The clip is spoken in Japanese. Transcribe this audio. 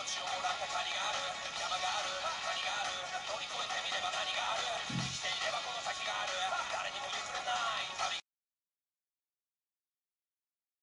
星をもらった借りがある。